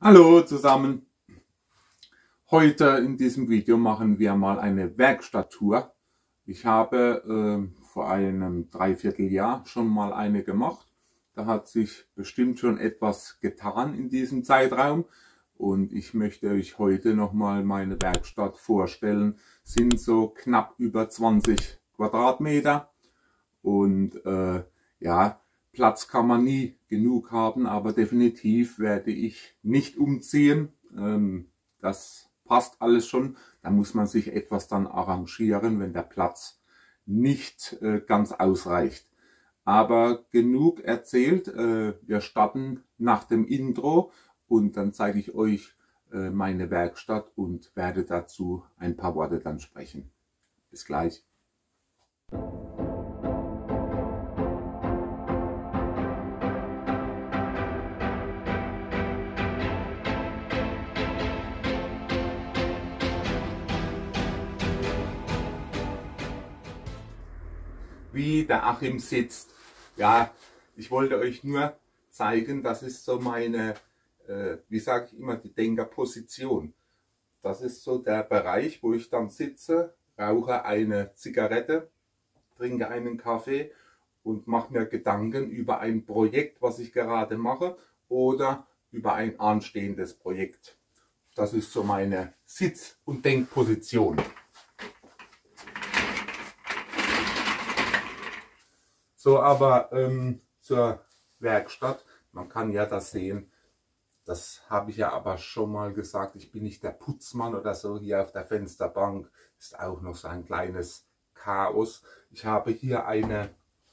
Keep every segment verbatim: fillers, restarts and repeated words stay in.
Hallo zusammen! Heute in diesem Video machen wir mal eine Werkstatttour. Ich habe äh, vor einem Dreivierteljahr schon mal eine gemacht. Da hat sich bestimmt schon etwas getan in diesem Zeitraum. Und ich möchte euch heute nochmal meine Werkstatt vorstellen. Sind so knapp über zwanzig Quadratmeter. Und äh, ja, Platz kann man nie genug haben, aber definitiv werde ich nicht umziehen. Ähm, das passt alles schon. Da muss man sich etwas dann arrangieren, wenn der Platz nicht äh, ganz ausreicht. Aber genug erzählt. Äh, wir starten nach dem Intro und dann zeige ich euch äh, meine Werkstatt und werde dazu ein paar Worte dann sprechen. Bis gleich. Wie der Achim sitzt. Ja, ich wollte euch nur zeigen, das ist so meine, äh, wie sage ich immer, die Denkerposition. Das ist so der Bereich, wo ich dann sitze, rauche eine Zigarette, trinke einen Kaffee und mache mir Gedanken über ein Projekt, was ich gerade mache oder über ein anstehendes Projekt. Das ist so meine Sitz- und Denkposition. So, aber ähm, zur Werkstatt, man kann ja das sehen, das habe ich ja aber schon mal gesagt, ich bin nicht der Putzmann oder so. Hier auf der Fensterbank ist auch noch so ein kleines Chaos. Ich habe hier eine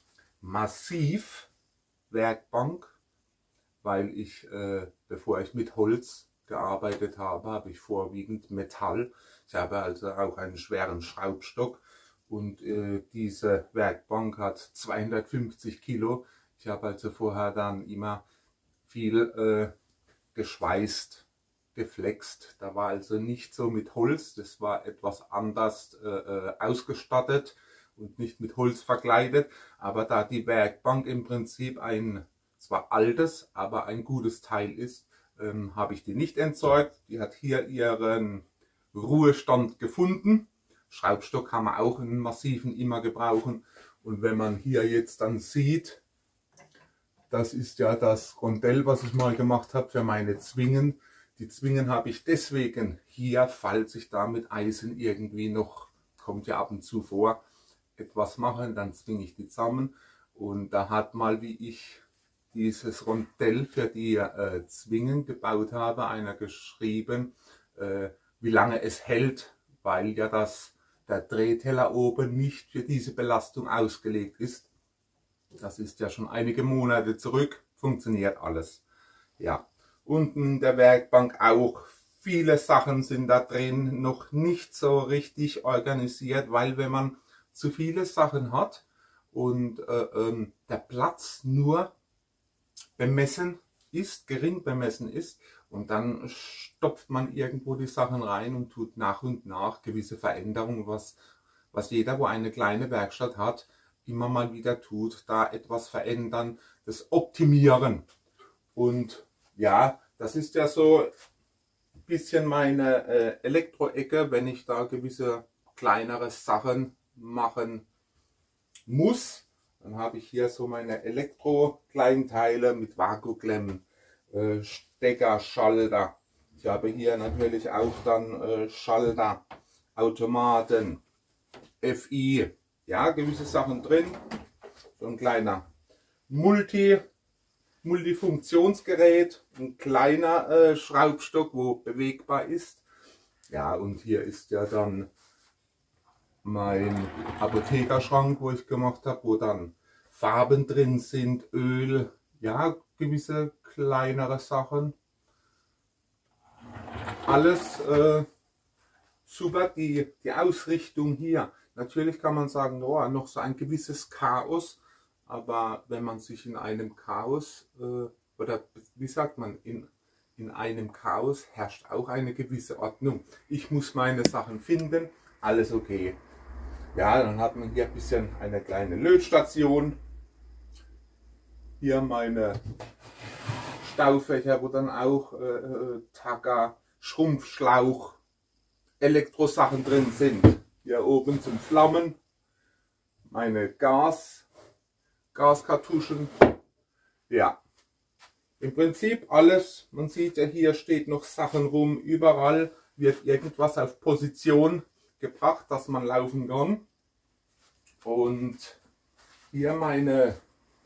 Massivwerkbank, weil ich, äh, bevor ich mit Holz gearbeitet habe, habe ich vorwiegend Metall. Ich habe also auch einen schweren Schraubstock. Und äh, diese Werkbank hat zweihundertfünfzig Kilo. Ich habe also vorher dann immer viel äh, geschweißt, geflext. Da war also nicht so mit Holz, das war etwas anders äh, äh, ausgestattet und nicht mit Holz verkleidet. Aber da die Werkbank im Prinzip ein zwar altes, aber ein gutes Teil ist, ähm, habe ich die nicht entsorgt. Die hat hier ihren Ruhestand gefunden. Schraubstock kann man auch einen massiven immer gebrauchen. Und wenn man hier jetzt dann sieht, das ist ja das Rondell, was ich mal gemacht habe für meine Zwingen. Die Zwingen habe ich deswegen hier, falls ich da mit Eisen irgendwie noch, kommt ja ab und zu vor, etwas machen, dann zwinge ich die zusammen. Und da hat mal, wie ich dieses Rondell für die äh, Zwingen gebaut habe, einer geschrieben, äh, wie lange es hält, weil ja das der Drehteller oben nicht für diese Belastung ausgelegt ist. Das ist ja schon einige Monate zurück, funktioniert alles. Ja, unten der Werkbank auch. Viele Sachen sind da drin, noch nicht so richtig organisiert, weil wenn man zu viele Sachen hat und äh, ähm, der Platz nur bemessen ist, gering bemessen ist, und dann stopft man irgendwo die Sachen rein und tut nach und nach gewisse Veränderungen, was, was jeder, wo eine kleine Werkstatt hat, immer mal wieder tut, da etwas verändern, das Optimieren. Und ja, das ist ja so ein bisschen meine äh, Elektro-Ecke, wenn ich da gewisse kleinere Sachen machen muss. Dann habe ich hier so meine Elektro-Kleinteile mit Vakuumklemmen, äh, Stecker, Schalter. Ich habe hier natürlich auch dann äh, Schalter, Automaten, F I, ja, gewisse Sachen drin. So ein kleiner Multi, Multifunktionsgerät, ein kleiner äh, Schraubstock, wo bewegbar ist. Ja, und hier ist ja dann mein Apothekerschrank, wo ich gemacht habe, wo dann Farben drin sind, Öl, ja, gewisse kleinere Sachen. Alles äh, super, die, die Ausrichtung hier. Natürlich kann man sagen, oh, noch so ein gewisses Chaos, aber wenn man sich in einem Chaos, äh, oder wie sagt man, in, in einem Chaos herrscht auch eine gewisse Ordnung. Ich muss meine Sachen finden, alles okay. Ja, dann hat man hier ein bisschen eine kleine Lötstation. Hier meine Staufächer, wo dann auch äh, Tagger, Schrumpfschlauch, Elektrosachen drin sind. Hier oben zum Flammen, meine Gas, Gaskartuschen. Ja, im Prinzip alles. Man sieht ja, hier steht noch Sachen rum. Überall wird irgendwas auf Position gebracht, dass man laufen kann. Und hier meine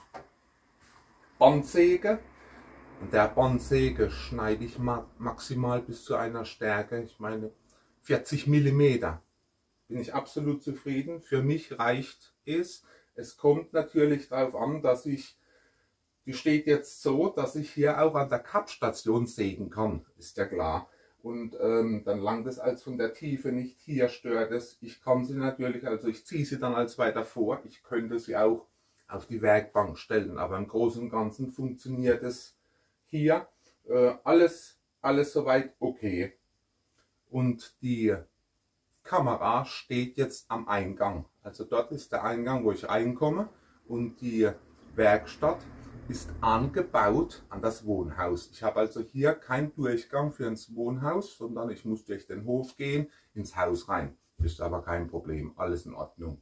Bandsäge. Und der Bandsäge schneide ich maximal bis zu einer Stärke, ich meine vierzig Millimeter. Bin ich absolut zufrieden. Für mich reicht es. Es kommt natürlich darauf an, dass ich, die steht jetzt so, dass ich hier auch an der Kappstation sägen kann, ist ja klar. Und ähm, dann langt es als von der Tiefe nicht, hier stört es. Ich kann sie natürlich, also ich ziehe sie dann als weiter vor. Ich könnte sie auch auf die Werkbank stellen, aber im Großen und Ganzen funktioniert es hier. Äh, alles, alles soweit okay. Und die Kamera steht jetzt am Eingang. Also dort ist der Eingang, wo ich reinkomme, und die Werkstatt ist angebaut an das Wohnhaus. Ich habe also hier keinen Durchgang für ins Wohnhaus, sondern ich muss durch den Hof gehen, ins Haus rein. Ist aber kein Problem, alles in Ordnung.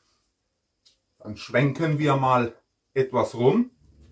Dann schwenken wir mal etwas rum.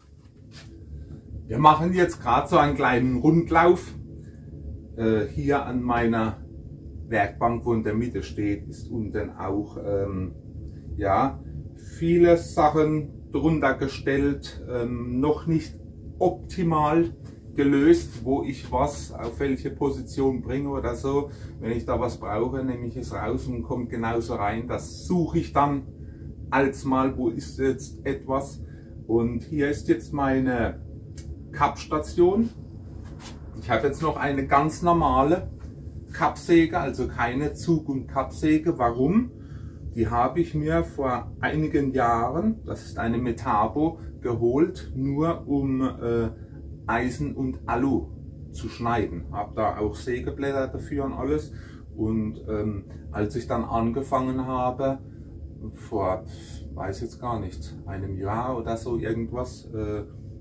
Wir machen jetzt gerade so einen kleinen Rundlauf. Äh, hier an meiner Werkbank, wo in der Mitte steht, ist unten auch ähm, ja, viele Sachen drunter gestellt, ähm, noch nicht optimal gelöst, wo ich was auf welche Position bringe oder so. Wenn ich da was brauche, nehme ich es raus und kommt genauso rein. Das suche ich dann als mal, wo ist jetzt etwas. Und hier ist jetzt meine Kappstation. Ich habe jetzt noch eine ganz normale Kappsäge, also keine Zug- und Kappsäge. Warum? Die habe ich mir vor einigen Jahren, das ist eine Metabo, geholt, nur um äh, Eisen und Alu zu schneiden. Habe da auch Sägeblätter dafür und alles. Und ähm, als ich dann angefangen habe, vor, weiß jetzt gar nicht, einem Jahr oder so irgendwas, äh,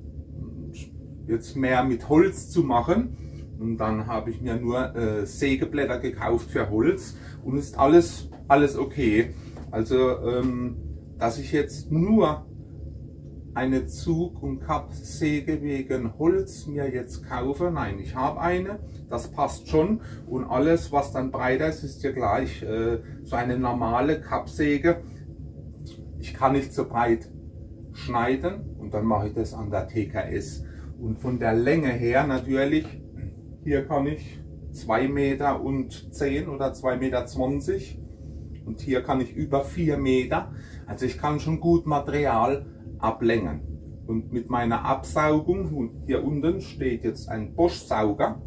jetzt mehr mit Holz zu machen. Und dann habe ich mir nur äh, Sägeblätter gekauft für Holz und ist alles, alles okay. Also, ähm, dass ich jetzt nur eine Zug- und Kappsäge wegen Holz mir jetzt kaufe, nein, ich habe eine, das passt schon. Und alles, was dann breiter ist, ist ja gleich äh, so eine normale Kappsäge. Ich kann nicht so breit schneiden und dann mache ich das an der T K S. Und von der Länge her natürlich, hier kann ich zwei Meter und zehn oder zwei Meter zwanzig und hier kann ich über vier Meter. Also ich kann schon gut Material ablängen. Und mit meiner Absaugung, und hier unten steht jetzt ein Bosch-Sauger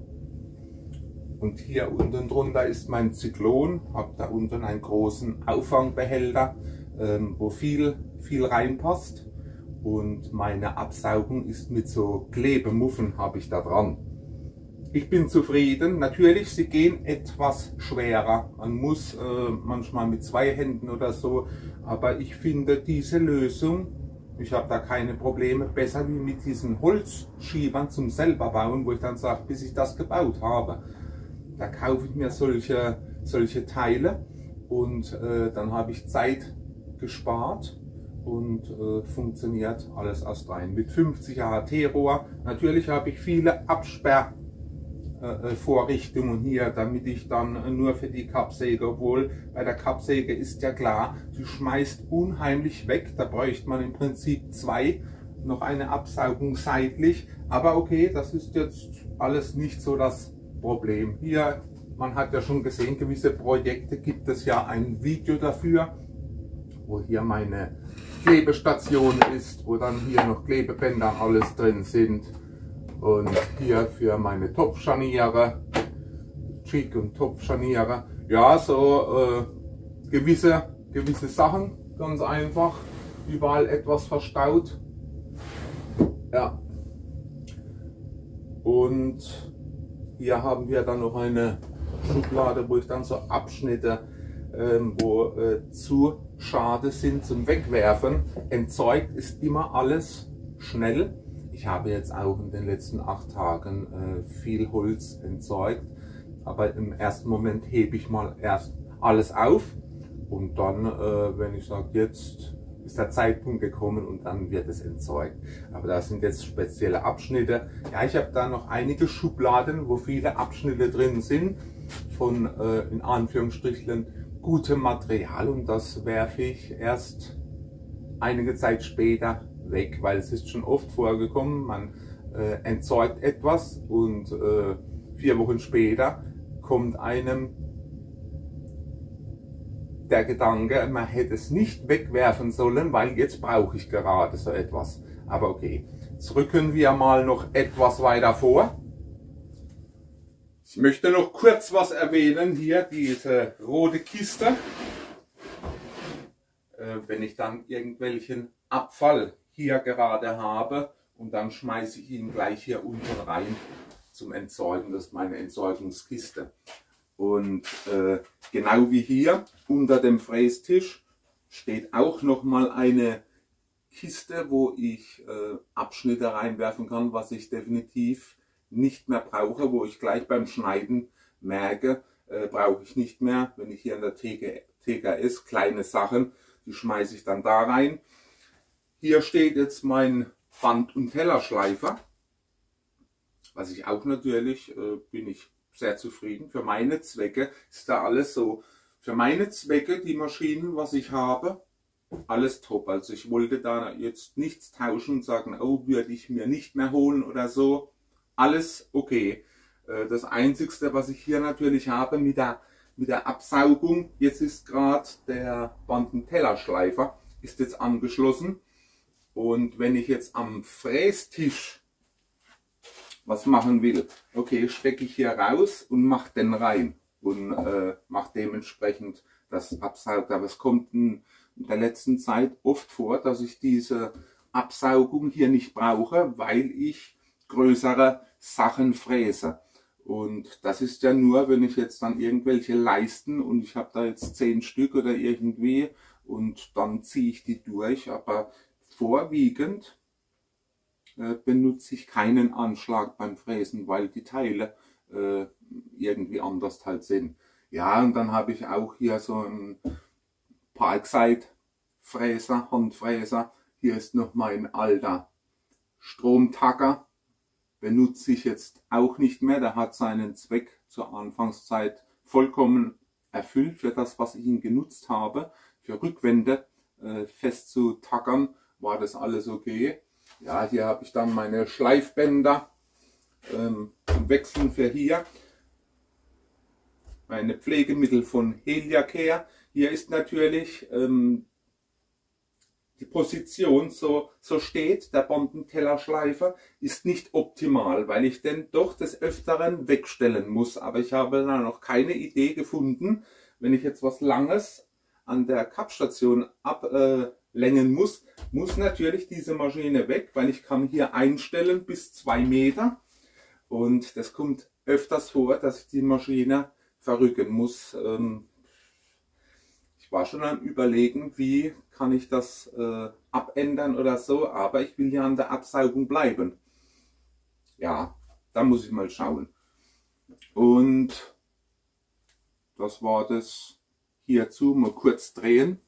und hier unten drunter ist mein Zyklon, habe da unten einen großen Auffangbehälter, ähm, wo viel, viel reinpasst. Und meine Absaugung ist mit so Klebemuffen, habe ich da dran. Ich bin zufrieden. Natürlich, sie gehen etwas schwerer. Man muss äh, manchmal mit zwei Händen oder so. Aber ich finde diese Lösung, ich habe da keine Probleme, besser wie mit diesen Holzschiebern zum selber bauen, wo ich dann sage, bis ich das gebaut habe. Da kaufe ich mir solche, solche Teile und äh, dann habe ich Zeit gespart. Und äh, funktioniert alles astrein. Mit fünfzig A H T-Rohr. Natürlich habe ich viele Absperrvorrichtungen äh, hier, damit ich dann nur für die Kappsäge, obwohl bei der Kappsäge ist ja klar, sie schmeißt unheimlich weg. Da bräuchte man im Prinzip zwei, noch eine Absaugung seitlich. Aber okay, das ist jetzt alles nicht so das Problem. Hier, man hat ja schon gesehen, gewisse Projekte gibt es ja ein Video dafür, wo hier meine Klebestation ist, wo dann hier noch Klebebänder und alles drin sind. Und hier für meine Topfscharniere, Jig und Topfscharniere. Ja, so äh, gewisse, gewisse Sachen, ganz einfach. Überall etwas verstaut. Ja. Und hier haben wir dann noch eine Schublade, wo ich dann so Abschnitte, ähm, wo äh, zu schade sind zum Wegwerfen. Entsorgt ist immer alles schnell. Ich Ich habe jetzt auch in den letzten acht Tagen äh, viel Holz entsorgt, aber im ersten Moment hebe ich mal erst alles auf und dann, äh, wenn ich sage, jetzt ist der Zeitpunkt gekommen und dann wird es entsorgt. Aber da sind jetzt spezielle Abschnitte. Ja, ich habe da noch einige Schubladen, wo viele Abschnitte drin sind von äh, in Anführungsstrichen gutem Material und das werfe ich erst einige Zeit später weg, weil es ist schon oft vorgekommen, man äh, entsorgt etwas und äh, vier Wochen später kommt einem der Gedanke, man hätte es nicht wegwerfen sollen, weil jetzt brauche ich gerade so etwas. Aber okay, jetzt rücken wir mal noch etwas weiter vor. Ich möchte noch kurz was erwähnen, hier diese rote Kiste. Äh, wenn ich dann irgendwelchen Abfall hier gerade habe und dann schmeiße ich ihn gleich hier unten rein zum Entsorgen. Das ist meine Entsorgungskiste. Und äh, genau wie hier unter dem Frästisch steht auch noch mal eine Kiste, wo ich äh, Abschnitte reinwerfen kann, was ich definitiv nicht mehr brauche, wo ich gleich beim Schneiden merke, äh, brauche ich nicht mehr. Wenn ich hier in der T K S kleine Sachen, die schmeiße ich dann da rein. Hier steht jetzt mein Band- und Tellerschleifer, was ich auch natürlich, äh, bin ich sehr zufrieden. Für meine Zwecke ist da alles so. Für meine Zwecke, die Maschinen, was ich habe, alles top. Also ich wollte da jetzt nichts tauschen und sagen, oh, würde ich mir nicht mehr holen oder so. Alles okay. Das Einzige, was ich hier natürlich habe mit der, mit der Absaugung, jetzt ist gerade der Band- und Tellerschleifer, ist jetzt angeschlossen. Und wenn ich jetzt am Frästisch was machen will, okay, stecke ich hier raus und mache den rein und äh, mache dementsprechend das Absaugen. Aber es kommt in, in der letzten Zeit oft vor, dass ich diese Absaugung hier nicht brauche, weil ich größere Sachen fräse. Und das ist ja nur, wenn ich jetzt dann irgendwelche Leisten und ich habe da jetzt zehn Stück oder irgendwie und dann ziehe ich die durch, aber vorwiegend benutze ich keinen Anschlag beim Fräsen, weil die Teile äh, irgendwie anders halt sind. Ja, und dann habe ich auch hier so einen Parkside-Fräser, Handfräser. Hier ist noch mein alter Stromtacker. Benutze ich jetzt auch nicht mehr. Der hat seinen Zweck zur Anfangszeit vollkommen erfüllt für das, was ich ihn genutzt habe. Für Rückwände äh, festzutackern war das alles okay. Ja, hier habe ich dann meine Schleifbänder ähm, zum Wechseln für hier. Meine Pflegemittel von Heliacare. Hier ist natürlich ähm, die Position, so, so steht, der Band- und Tellerschleifer ist nicht optimal, weil ich den doch des Öfteren wegstellen muss. Aber ich habe da noch keine Idee gefunden, wenn ich jetzt was Langes an der Kapstation ablängen muss, muss natürlich diese Maschine weg, weil ich kann hier einstellen bis zwei Meter und das kommt öfters vor, dass ich die Maschine verrücken muss. Ich war schon am Überlegen, wie kann ich das äh, abändern oder so, aber ich will ja an der Absaugung bleiben. Ja, da muss ich mal schauen. Und das war das hierzu, mal kurz drehen.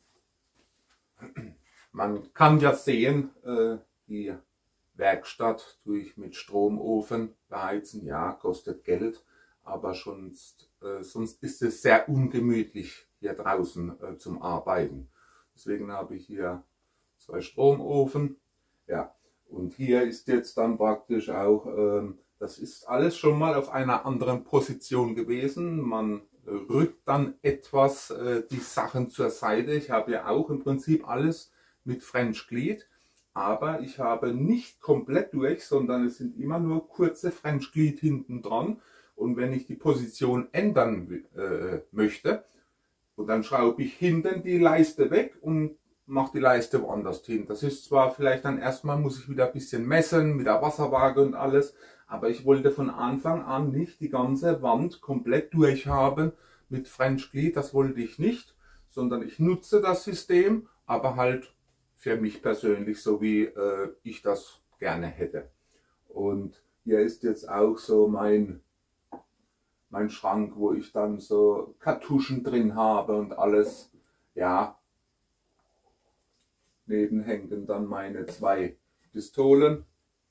Man kann ja sehen, äh, die Werkstatt tue ich mit Stromofen beheizen. Ja, kostet Geld, aber schon, äh, sonst ist es sehr ungemütlich hier draußen äh, zum Arbeiten. Deswegen habe ich hier zwei Stromofen. Ja, und hier ist jetzt dann praktisch auch, äh, das ist alles schon mal auf einer anderen Position gewesen. Man rückt dann etwas äh, die Sachen zur Seite. Ich habe ja auch im Prinzip alles mit French Glied, aber ich habe nicht komplett durch, sondern es sind immer nur kurze French Glied hinten dran. Und wenn ich die Position ändern äh, möchte, und dann schraube ich hinten die Leiste weg und mache die Leiste woanders hin. Das ist zwar vielleicht dann erstmal, muss ich wieder ein bisschen messen mit der Wasserwaage und alles, aber ich wollte von Anfang an nicht die ganze Wand komplett durchhaben mit French Glied, das wollte ich nicht, sondern ich nutze das System, aber halt für mich persönlich, so wie äh, ich das gerne hätte. Und hier ist jetzt auch so mein, mein Schrank, wo ich dann so Kartuschen drin habe und alles. Ja, neben hängen dann meine zwei Pistolen.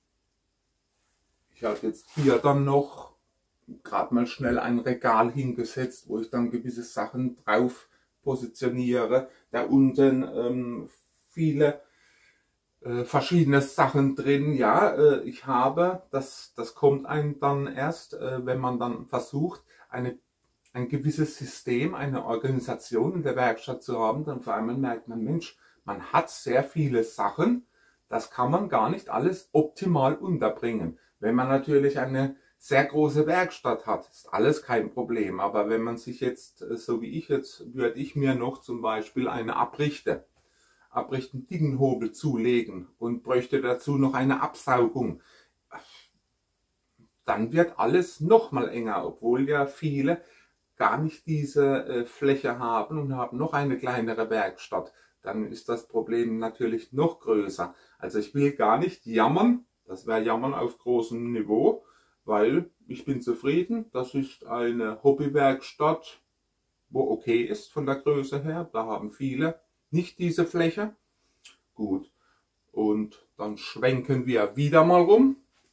Ich habe jetzt hier dann noch gerade mal schnell ein Regal hingesetzt, wo ich dann gewisse Sachen drauf positioniere. Da unten ähm, viele äh, verschiedene Sachen drin. Ja, äh, ich habe, das, das kommt einem dann erst, äh, wenn man dann versucht, eine, ein gewisses System, eine Organisation in der Werkstatt zu haben, dann vor allem merkt man, Mensch, man hat sehr viele Sachen, das kann man gar nicht alles optimal unterbringen. Wenn man natürlich eine sehr große Werkstatt hat, ist alles kein Problem. Aber wenn man sich jetzt, so wie ich jetzt, würde ich mir noch zum Beispiel eine Abrichte, Abrichten Dickenhobel zulegen und bräuchte dazu noch eine Absaugung, dann wird alles noch mal enger, obwohl ja viele gar nicht diese äh, Fläche haben und haben noch eine kleinere Werkstatt. Dann ist das Problem natürlich noch größer. Also ich will gar nicht jammern, das wäre Jammern auf großem Niveau, weil ich bin zufrieden. Das ist eine Hobbywerkstatt, wo okay ist von der Größe her. Da haben viele nicht diese Fläche. Gut, und dann schwenken wir wieder mal rum.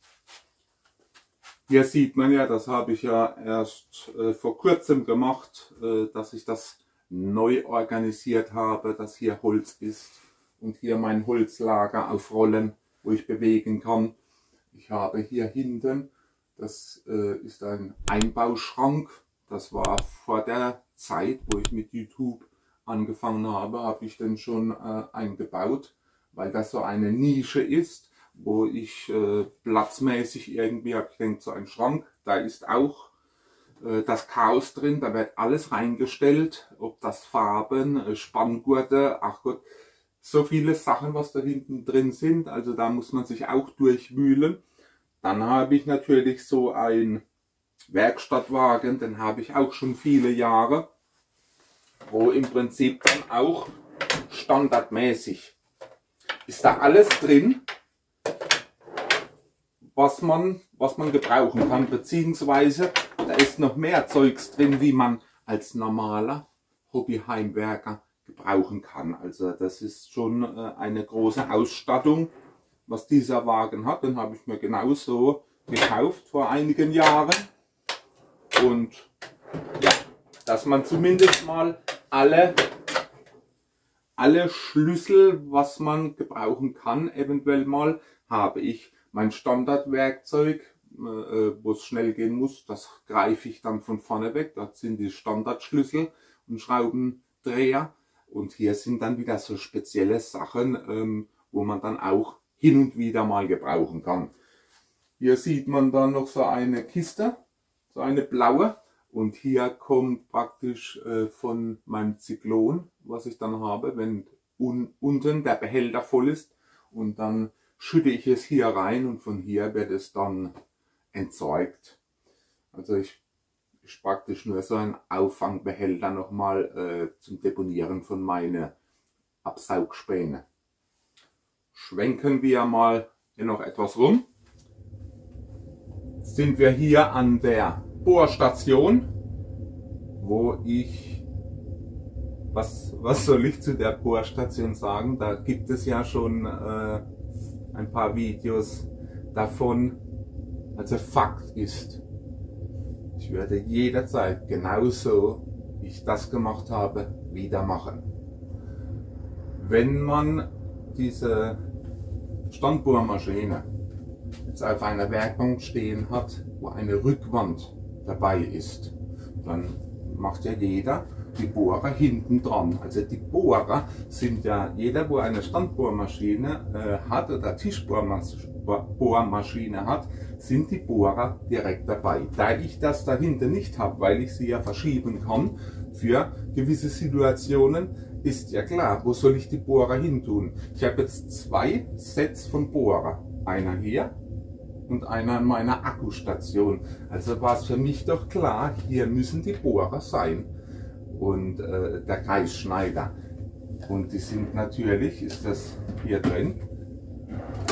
Hier sieht man ja, das habe ich ja erst äh, vor kurzem gemacht, äh, dass ich das neu organisiert habe, dass hier Holz ist und hier mein Holzlager auf Rollen, wo ich bewegen kann. Ich habe hier hinten, das äh, ist ein Einbauschrank. Das war vor der Zeit, wo ich mit YouTube angefangen habe, habe ich den schon äh, eingebaut, weil das so eine Nische ist, wo ich äh, platzmäßig irgendwie, ich denke, so ein Schrank, da ist auch äh, das Chaos drin, da wird alles reingestellt, ob das Farben, äh, Spanngurte, ach Gott, so viele Sachen, was da hinten drin sind, also da muss man sich auch durchwühlen. Dann habe ich natürlich so einen Werkstattwagen, den habe ich auch schon viele Jahre, wo im Prinzip dann auch standardmäßig ist da alles drin, was man, was man gebrauchen kann, beziehungsweise da ist noch mehr Zeugs drin, wie man als normaler Hobbyheimwerker gebrauchen kann. Also das ist schon äh, eine große Ausstattung, was dieser Wagen hat. Den habe ich mir genauso gekauft vor einigen Jahren. Und ja, dass man zumindest mal alle, alle Schlüssel, was man gebrauchen kann, eventuell mal, habe ich. Mein Standardwerkzeug, äh, wo es schnell gehen muss, das greife ich dann von vorne weg. Das sind die Standardschlüssel und Schraubendreher. Und hier sind dann wieder so spezielle Sachen, ähm, wo man dann auch hin und wieder mal gebrauchen kann. Hier sieht man dann noch so eine Kiste, so eine blaue. Und hier kommt praktisch äh, von meinem Zyklon, was ich dann habe, wenn un unten der Behälter voll ist. Und dann schütte ich es hier rein und von hier wird es dann entsorgt. Also ich, ich praktisch nur so ein Auffangbehälter nochmal äh, zum Deponieren von meinen Absaugspäne. Schwenken wir mal hier noch etwas rum. Jetzt sind wir hier an der Bohrstation, wo ich, was, was soll ich zu der Bohrstation sagen? Da gibt es ja schon äh, ein paar Videos davon. Also Fakt ist, ich werde jederzeit genauso, wie ich das gemacht habe, wieder machen. Wenn man diese Standbohrmaschine jetzt auf einer Werkbank stehen hat, wo eine Rückwand dabei ist, dann macht ja jeder die Bohrer hinten dran. Also die Bohrer sind ja, jeder, wo eine Standbohrmaschine äh, hat oder Tischbohrmaschine hat, sind die Bohrer direkt dabei. Da ich das dahinter nicht habe, weil ich sie ja verschieben kann für gewisse Situationen, ist ja klar, wo soll ich die Bohrer hin tun? Ich habe jetzt zwei Sets von Bohrer. Einer hier und einer an meiner Akkustation. Also war es für mich doch klar, hier müssen die Bohrer sein. Und äh, der Kreisschneider. Und die sind natürlich, ist das hier drin,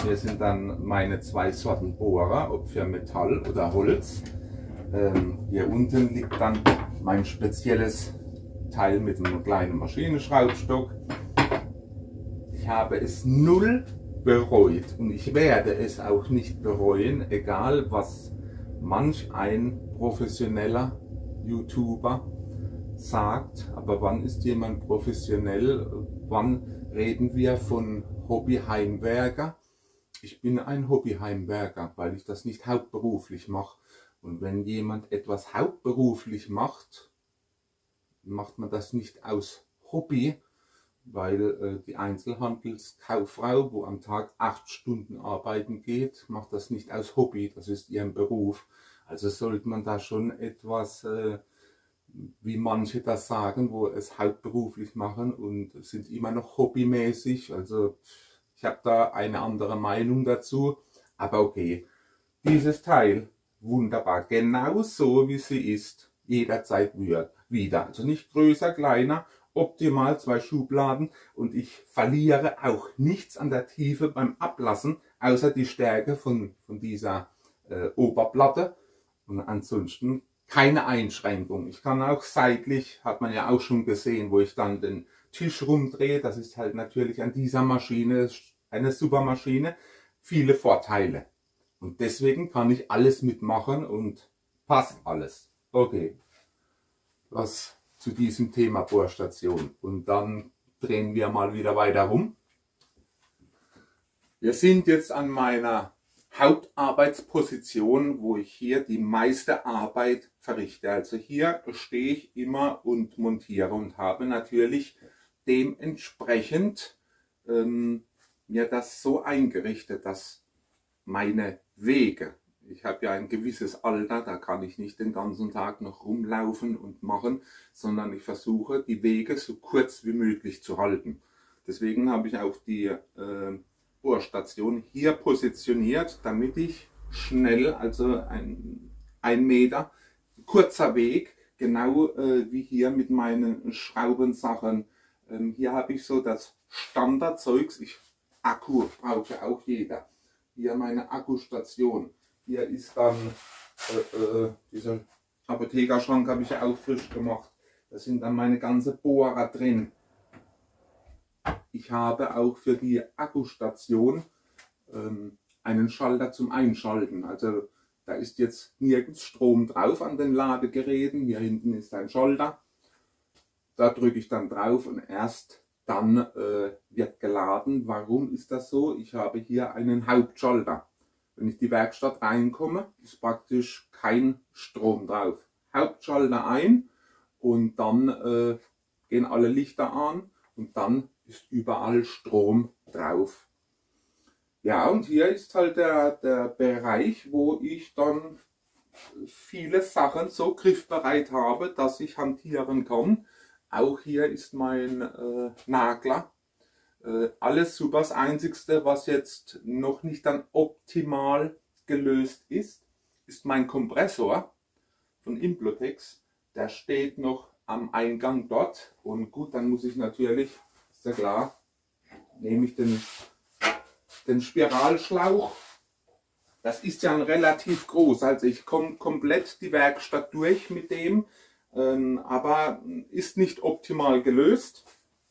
Hier sind dann meine zwei Sorten Bohrer, ob für Metall oder Holz. Ähm, hier unten liegt dann mein spezielles Teil mit einem kleinen Maschinenschraubstock. Ich habe es null bereut und ich werde es auch nicht bereuen, egal was manch ein professioneller YouTuber sagt. Aber wann ist jemand professionell? Wann reden wir von Hobbyheimwerker? Ich bin ein Hobbyheimwerker, weil ich das nicht hauptberuflich mache. Und wenn jemand etwas hauptberuflich macht, macht man das nicht aus Hobby, weil äh, die Einzelhandelskauffrau, wo am Tag acht Stunden arbeiten geht, macht das nicht aus Hobby, das ist ihr Beruf. Also sollte man da schon etwas, äh, wie manche das sagen, wo es hauptberuflich machen und sind immer noch hobbymäßig. Also ich habe da eine andere Meinung dazu, aber okay. Dieses Teil, wunderbar, genau so wie sie ist, jederzeit wieder. Also nicht größer, kleiner, optimal zwei Schubladen und ich verliere auch nichts an der Tiefe beim Ablassen, außer die Stärke von, von dieser äh, Oberplatte. Und ansonsten keine Einschränkung. Ich kann auch seitlich, hat man ja auch schon gesehen, wo ich dann den Tisch rumdrehe. Das ist halt natürlich an dieser Maschine, eine super Maschine, viele Vorteile. Und deswegen kann ich alles mitmachen und passt alles. Okay, was zu diesem Thema Bohrstation. Und dann drehen wir mal wieder weiter rum. Wir sind jetzt an meiner Hauptarbeitsposition, wo ich hier die meiste Arbeit verrichte. Also hier stehe ich immer und montiere und habe natürlich dementsprechend ähm, mir das so eingerichtet, dass meine Wege, ich habe ja ein gewisses Alter, da kann ich nicht den ganzen Tag noch rumlaufen und machen, sondern ich versuche die Wege so kurz wie möglich zu halten. Deswegen habe ich auch die äh, Bohrstation hier positioniert, damit ich schnell, also ein, ein Meter, kurzer Weg, genau äh, wie hier mit meinen Schraubensachen. Ähm, hier habe ich so das Standardzeugs, ich Akku brauche auch jeder. Hier meine Akkustation. Hier ist dann äh, äh, dieser Apothekerschrank, habe ich ja auch frisch gemacht. Da sind dann meine ganze Bohrer drin. Ich habe auch für die Akkustation ähm, einen Schalter zum Einschalten. Also da ist jetzt nirgends Strom drauf an den Ladegeräten. Hier hinten ist ein Schalter. Da drücke ich dann drauf und erst dann äh, wird geladen. Warum ist das so? Ich habe hier einen Hauptschalter. Wenn ich in die Werkstatt reinkomme, ist praktisch kein Strom drauf. Hauptschalter ein und dann äh, gehen alle Lichter an und dann ist überall Strom drauf. Ja, und hier ist halt der, der Bereich, wo ich dann viele Sachen so griffbereit habe, dass ich hantieren kann. Auch hier ist mein äh, Nagler. Äh, alles super. Das Einzige, was jetzt noch nicht dann optimal gelöst ist, ist mein Kompressor von Implotex. Der steht noch am Eingang dort. Und gut, dann muss ich natürlich, ist ja klar, nehme ich den, den Spiralschlauch. Das ist ja ein relativ groß. Also ich komme komplett die Werkstatt durch mit dem. Ähm, aber ist nicht optimal gelöst.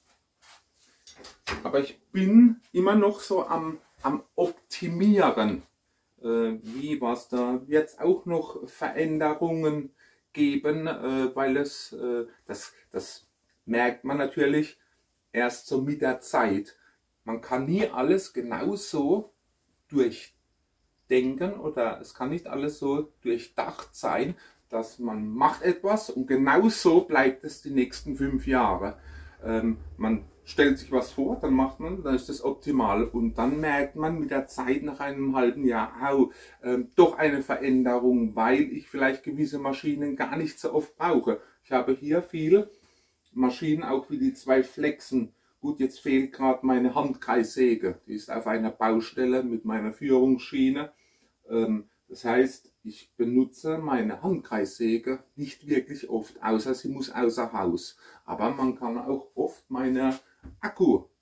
Aber ich bin immer noch so am, am Optimieren. Äh, wie was da wird es auch noch Veränderungen geben, äh, weil es, äh, das, das merkt man natürlich erst so mit der Zeit. Man kann nie alles genauso durchdenken oder es kann nicht alles so durchdacht sein, dass man macht etwas und genau so bleibt es die nächsten fünf Jahre. Ähm, man stellt sich was vor, dann macht man, dann ist das optimal und dann merkt man mit der Zeit nach einem halben Jahr, au, ähm, doch eine Veränderung, weil ich vielleicht gewisse Maschinen gar nicht so oft brauche. Ich habe hier viele Maschinen, auch wie die zwei Flexen. Gut, jetzt fehlt gerade meine Handkreissäge, die ist auf einer Baustelle mit meiner Führungsschiene. Ähm, das heißt, ich benutze meine Handkreissäge nicht wirklich oft, außer sie muss außer Haus. Aber man kann auch oft meine Akku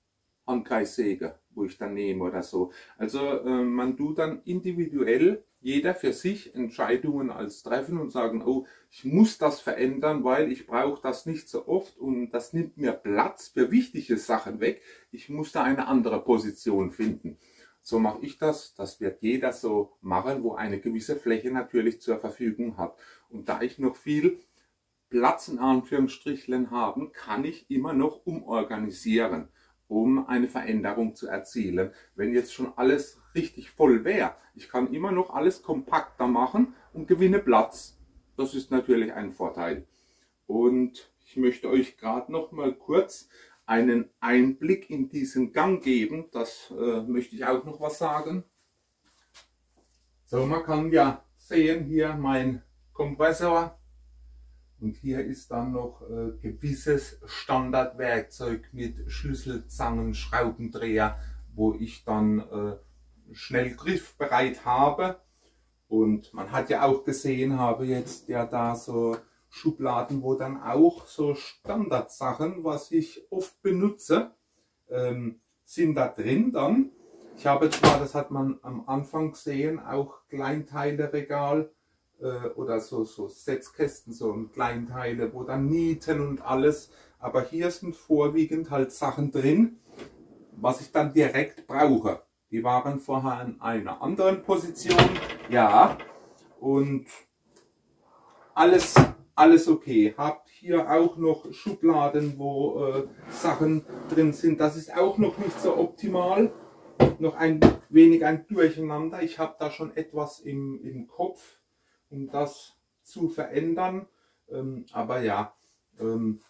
Handkreissäge, wo ich dann nehme oder so. Also äh, man tut dann individuell jeder für sich Entscheidungen als treffen und sagen, oh, ich muss das verändern, weil ich brauche das nicht so oft und das nimmt mir Platz für wichtige Sachen weg. Ich muss da eine andere Position finden. So mache ich das. Das wird jeder so machen, wo eine gewisse Fläche natürlich zur Verfügung hat. Und da ich noch viel Platz in Anführungsstrichen habe, kann ich immer noch umorganisieren, um eine Veränderung zu erzielen. Wenn jetzt schon alles richtig voll wäre, ich kann immer noch alles kompakter machen und gewinne Platz. Das ist natürlich ein Vorteil. Und ich möchte euch gerade noch mal kurz einen Einblick in diesen Gang geben. Das äh, möchte ich auch noch was sagen. So, man kann ja sehen, hier mein Kompressor. Und hier ist dann noch äh, gewisses Standardwerkzeug mit Schlüssel, Zangen, Schraubendreher, wo ich dann äh, schnell griffbereit habe. Und man hat ja auch gesehen, habe jetzt ja da so Schubladen, wo dann auch so Standardsachen, was ich oft benutze, ähm, sind da drin dann. Ich habe zwar, das hat man am Anfang gesehen, auch Kleinteileregal äh, oder so, so Setzkästen, so Kleinteile, wo dann Nieten und alles. Aber hier sind vorwiegend halt Sachen drin, was ich dann direkt brauche. Die waren vorher in einer anderen Position, ja, und alles, alles okay. Habt hier auch noch Schubladen, wo äh, Sachen drin sind. Das ist auch noch nicht so optimal. Noch ein wenig ein Durcheinander. Ich habe da schon etwas im, im Kopf, um das zu verändern. Ähm, aber ja, ähm,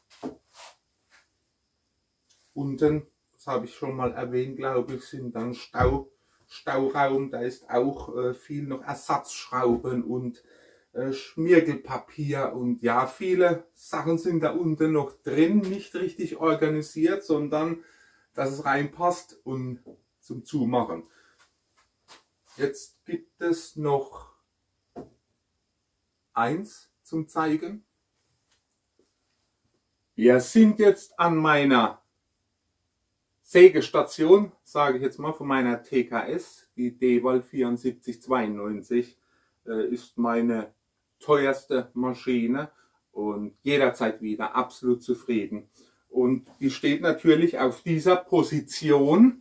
unten, das habe ich schon mal erwähnt, glaube ich, sind dann Stau, Stauraum. Da ist auch äh, viel noch Ersatzschrauben und äh, Schmirgelpapier und ja, viele Sachen sind da unten noch drin, nicht richtig organisiert, sondern dass es reinpasst und zum Zumachen. Jetzt gibt es noch eins zum Zeigen. Wir sind jetzt an meiner Sägestation, sage ich jetzt mal, von meiner T K S. Die Dewalt vierundsiebzig zweiundneunzig äh, ist meine teuerste Maschine und jederzeit wieder absolut zufrieden. Und die steht natürlich auf dieser Position,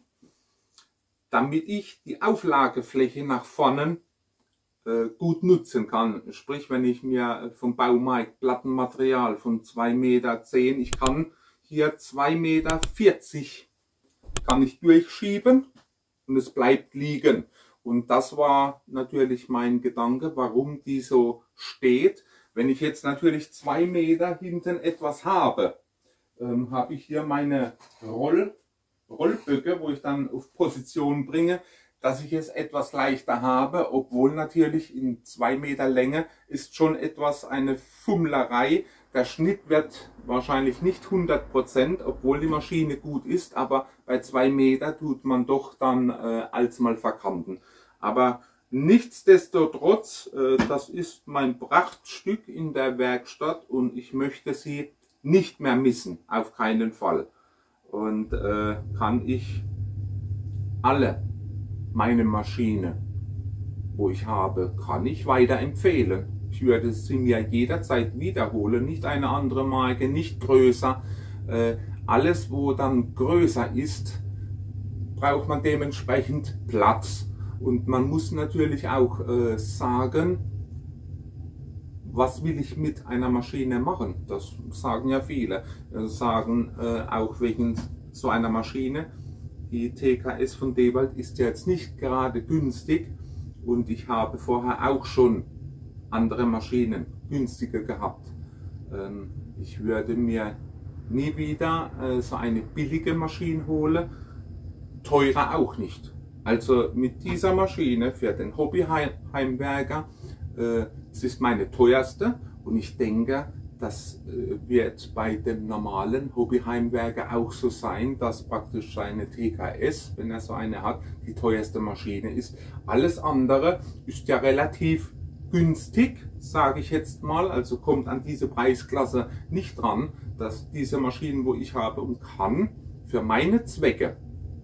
damit ich die Auflagefläche nach vorne äh, gut nutzen kann. Sprich, wenn ich mir vom Baumarkt Plattenmaterial von zwei Meter zehn, ich kann hier zwei Meter vierzig kann ich durchschieben und es bleibt liegen. Und das war natürlich mein Gedanke, warum die so steht. Wenn ich jetzt natürlich zwei Meter hinten etwas habe, ähm, habe ich hier meine Roll Rollböcke, wo ich dann auf Position bringe, dass ich es etwas leichter habe, obwohl natürlich in zwei Meter Länge ist schon etwas eine Fummlerei. Der Schnitt wird wahrscheinlich nicht hundert Prozent, obwohl die Maschine gut ist, aber bei zwei Meter tut man doch dann äh, als mal verkanten. Aber nichtsdestotrotz, äh, das ist mein Prachtstück in der Werkstatt und ich möchte sie nicht mehr missen, auf keinen Fall. Und äh, kann ich alle meine Maschinen, wo ich habe, kann ich weiterempfehlen. Ich würde sie mir jederzeit wiederholen, nicht eine andere Marke, nicht größer. Äh, alles, wo dann größer ist, braucht man dementsprechend Platz. Und man muss natürlich auch äh, sagen, was will ich mit einer Maschine machen? Das sagen ja viele. Das sagen äh, auch wegen so einer Maschine. Die T K S von Dewalt ist ja jetzt nicht gerade günstig und ich habe vorher auch schon andere Maschinen günstiger gehabt. Ähm, ich würde mir nie wieder äh, so eine billige Maschine holen, teurer auch nicht. Also mit dieser Maschine für den Hobbyheimwerker, äh, es ist meine teuerste und ich denke, das äh, wird bei dem normalen Hobbyheimwerker auch so sein, dass praktisch seine T K S, wenn er so eine hat, die teuerste Maschine ist. Alles andere ist ja relativ günstig, sage ich jetzt mal, also kommt an diese Preisklasse nicht dran, dass diese Maschinen, wo ich habe und kann, für meine Zwecke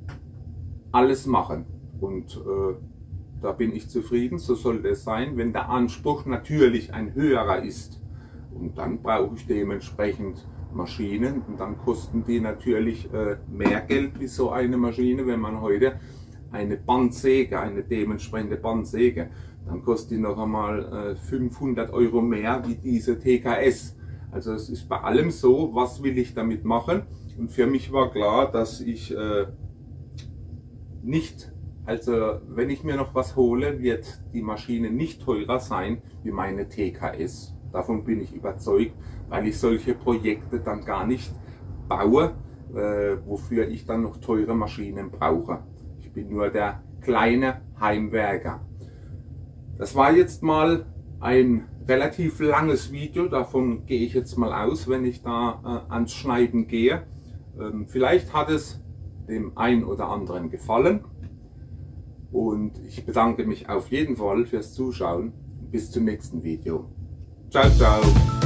alles machen. Und äh, da bin ich zufrieden, so sollte es sein, wenn der Anspruch natürlich ein höherer ist. Und dann brauche ich dementsprechend Maschinen und dann kosten die natürlich äh, mehr Geld wie so eine Maschine. Wenn man heute eine Bandsäge, eine dementsprechende Bandsäge, dann kostet die noch einmal äh, fünfhundert Euro mehr wie diese T K S. Also es ist bei allem so, was will ich damit machen? Und für mich war klar, dass ich äh, nicht, also wenn ich mir noch was hole, wird die Maschine nicht teurer sein wie meine T K S. Davon bin ich überzeugt, weil ich solche Projekte dann gar nicht baue, äh, wofür ich dann noch teure Maschinen brauche. Ich bin nur der kleine Heimwerker. Das war jetzt mal ein relativ langes Video, davon gehe ich jetzt mal aus, wenn ich da äh, ans Schneiden gehe. Ähm, vielleicht hat es dem einen oder anderen gefallen und ich bedanke mich auf jeden Fall fürs Zuschauen. Bis zum nächsten Video. Ciao, ciao.